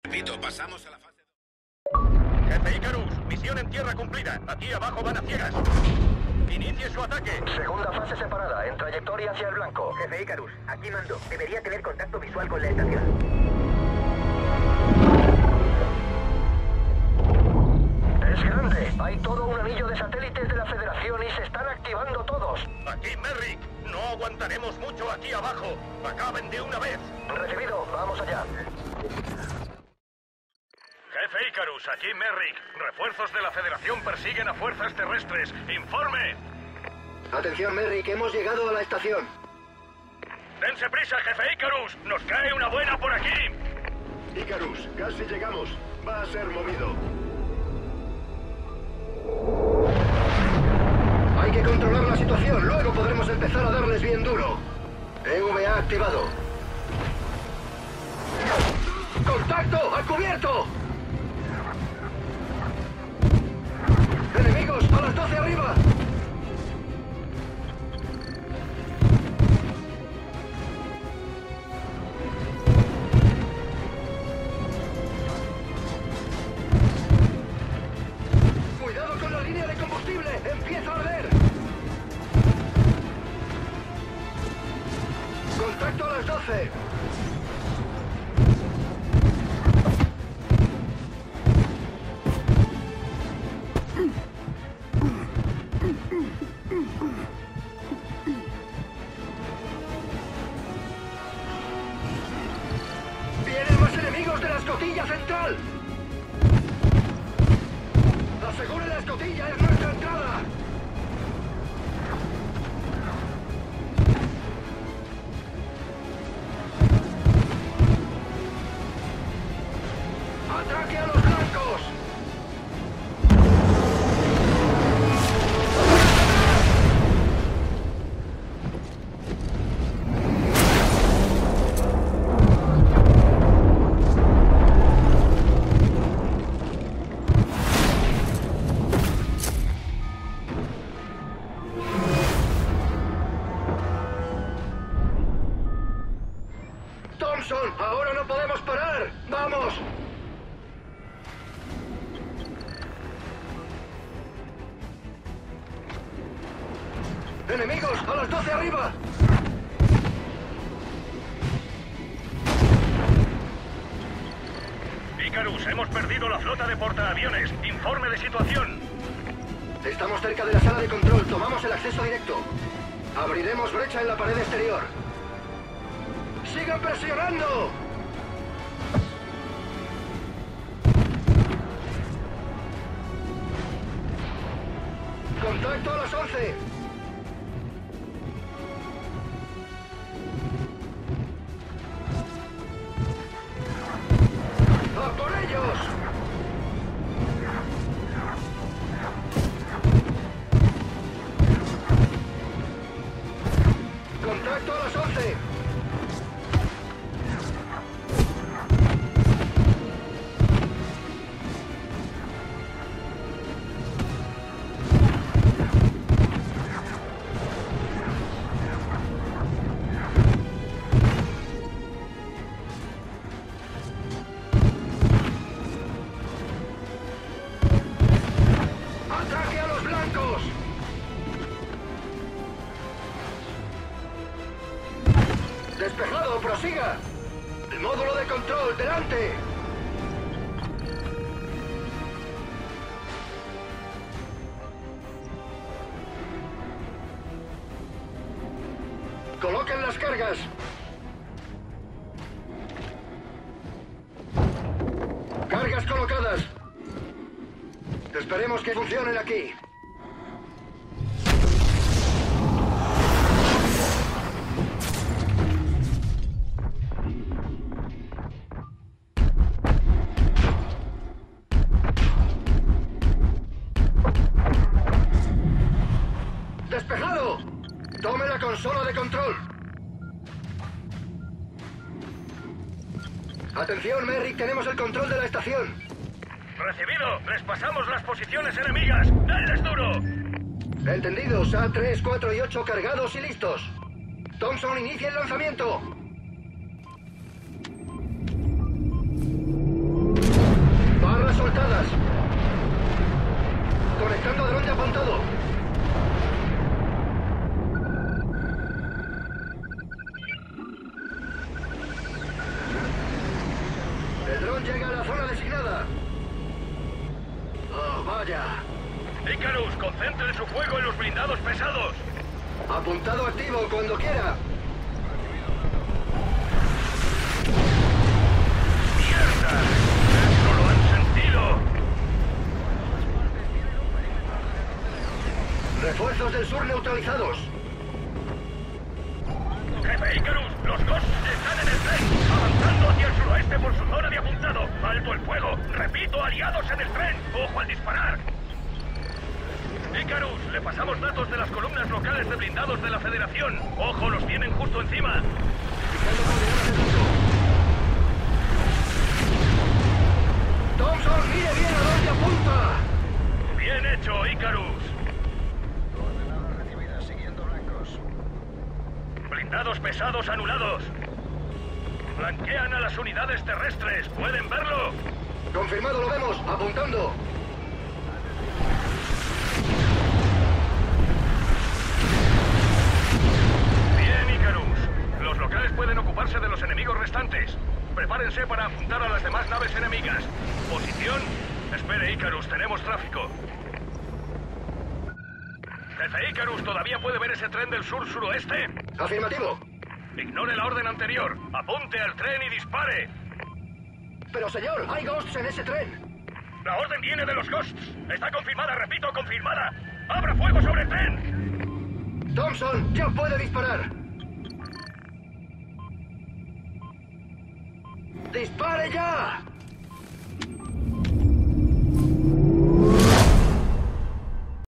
Repito, pasamos a la fase... Jefe Icarus, misión en tierra cumplida. Aquí abajo van a ciegas. Inicie su ataque. Segunda fase separada, en trayectoria hacia el blanco. Jefe Icarus, aquí mando. Debería tener contacto visual con la estación. Es grande. Hay todo un anillo de satélites de la Federación y se están activando todos. Aquí Merrick. No aguantaremos mucho aquí abajo. Acaben de una vez. Recibido. Vamos allá. Jefe Icarus, aquí Merrick. Refuerzos de la Federación persiguen a fuerzas terrestres. ¡Informe! Atención, Merrick, hemos llegado a la estación. ¡Dense prisa, jefe Icarus! ¡Nos cae una buena por aquí! Icarus, casi llegamos. Va a ser movido. Hay que controlar la situación, luego podremos empezar a darles bien duro. EVA activado. ¡Contacto! ¡A cubierto! ¡Enemigos! ¡A las 12 arriba! ¡Cuidado con la línea de combustible! ¡Empieza a arder! ¡Contacto a las 12! ¡Vienen más enemigos de la escotilla central! ¡Asegure la escotilla! ¡Es nuestra entrada! ¡Ataque a los blancos! Thompson, ahora no podemos parar. ¡Vamos! ¡Enemigos! ¡A las 12 arriba! Icarus, hemos perdido la flota de portaaviones. Informe de situación. Estamos cerca de la sala de control. Tomamos el acceso directo. Abriremos brecha en la pared exterior. ¡Sigan presionando! ¡Contacto a las 11! ¡A por ellos! ¡Contacto a las 11! ¡Ataque a los blancos! ¡Despejado! ¡Prosiga! ¡El módulo de control! ¡Delante! ¡Coloquen las cargas! ¡Cargas colocadas! Esperemos que funcionen aquí. ¡Despejado! ¡Tome la consola de control! Atención, Merrick, tenemos el control de la estación. Recibido. Les pasamos las posiciones enemigas. ¡Denles duro! Entendidos. A3, 4 y 8 cargados y listos. Thompson, inicia el lanzamiento. El dron llega a la zona designada. ¡Oh, vaya! Icarus, concentren su fuego en los blindados pesados. Apuntado activo cuando quiera. ¡Mierda! ¡Eso lo han sentido! Refuerzos del sur neutralizados. Jefe Icarus, los Ghosts están en el tren, avanzando hacia el suroeste por su zona de apuntado. ¡Alto el fuego! Repito, aliados en el tren. ¡Ojo al disparar! Icarus, le pasamos datos de las columnas locales de blindados de la Federación. ¡Ojo, los tienen justo encima! Thompson, mire bien a dónde apunta. ¡Bien hecho, Icarus! Coordenadas recibidas, siguiendo blancos. Blindados pesados anulados. Blanquean a las unidades terrestres. ¿Pueden verlo? Confirmado, lo vemos. Apuntando. Bien, Icarus. Los locales pueden ocuparse de los enemigos restantes. Prepárense para apuntar a las demás naves enemigas. ¿Posición? Espere, Icarus, tenemos tráfico. Jefe Icarus, ¿todavía puede ver ese tren del sur-suroeste? Afirmativo. Ignore la orden anterior. Apunte al tren y dispare. Pero señor, hay ghosts en ese tren. La orden viene de los Ghosts. Está confirmada, repito, confirmada. ¡Abra fuego sobre el tren! Thompson, ya puede disparar. ¡Dispare ya!